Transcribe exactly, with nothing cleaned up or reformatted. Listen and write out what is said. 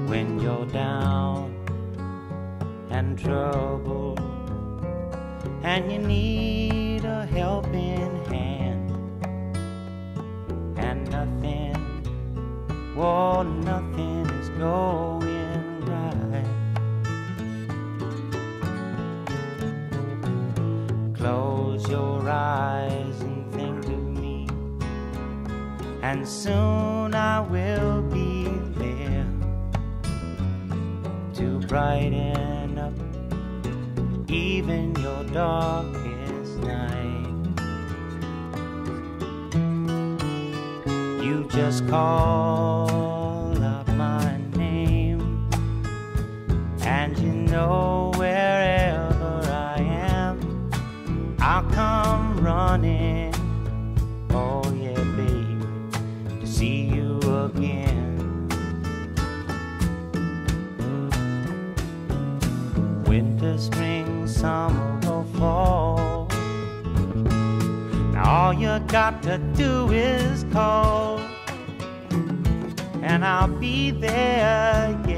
when you're down and troubled, and you need a helping hand, and nothing, oh, nothing is going right. Close your eyes and think of me, and soon I will be there to brighten up even your darkest night. You just call out my name, and you know wherever I am, I'll come running, oh yeah baby, to see you again. Winter, spring, summer or fall, now all you got to do is call, and I'll be there.